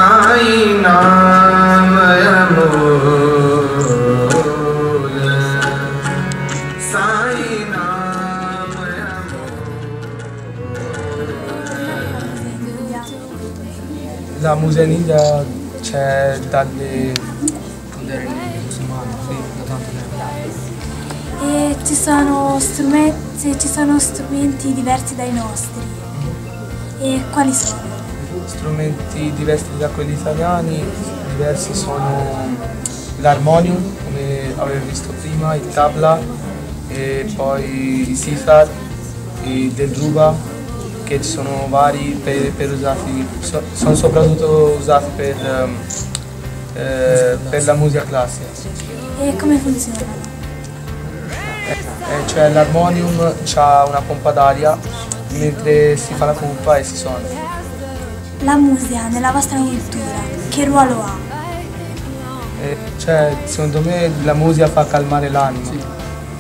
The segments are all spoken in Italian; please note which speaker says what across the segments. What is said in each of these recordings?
Speaker 1: साईं नाम अमोल, साईं नाम Amol.
Speaker 2: La musica in India c'è dalle musulmane, sì, da tanto tempo.
Speaker 3: E ci sono strumenti diversi dai nostri. E quali sono?
Speaker 2: Strumenti diversi da quelli italiani, diversi sono l'armonium, come avevo visto prima, il tabla, e poi il sitar, il delruba, che ci sono vari per usati, sono soprattutto usati per la musica classica.
Speaker 3: E come funzionano?
Speaker 2: Cioè l'armonium ha una pompa d'aria, mentre si fa la pompa e si suona.
Speaker 3: La musica nella vostra cultura che ruolo ha?
Speaker 2: Cioè, secondo me la musica fa calmare l'anima. Sì.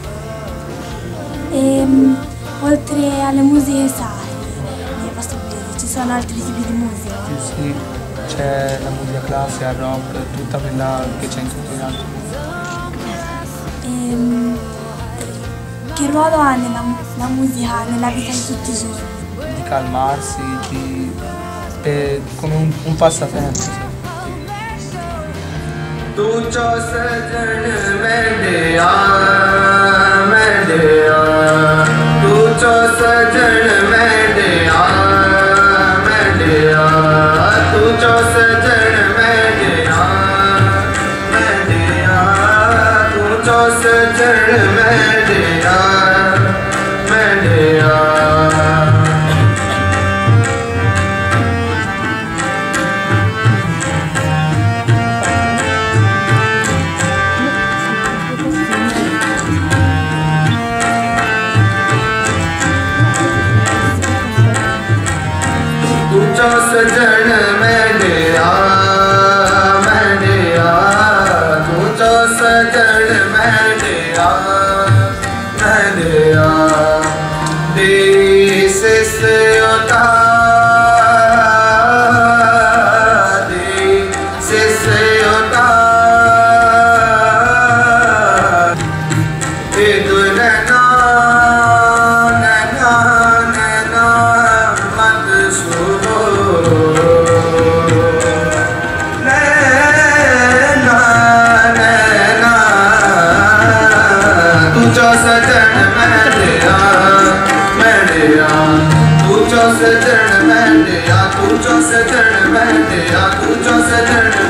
Speaker 3: E oltre alle musiche sacre nei vostri paesi ci sono altri tipi di musica?
Speaker 2: Sì, c'è la musica classica, il rock, tutta quella che c'è in tutti gli altri.
Speaker 3: Che ruolo ha la musica nella vita di tutti i giorni?
Speaker 2: Di calmarsi, come un passatempo. Sì.
Speaker 1: Tu ciò सजन मेंडिया मेंडिया, तू ciò सजन मेंडिया मेंडिया, तू ciò सजन मेंडिया मेंडिया, तू ciò सजन मेंडिया मेंडिया। तू जो सजन मेंडिया मेंडिया, तू जो सजन मेंडिया मेंडिया, देश से उतार, देश से उतार, ये दुनिया नैना नैना मत सुनो, नैना नैना, तू जो सजन मेंडिया मेंडिया, तू जो सजन मेंडिया, तू जो सजन मेंडिया, तू जो सजन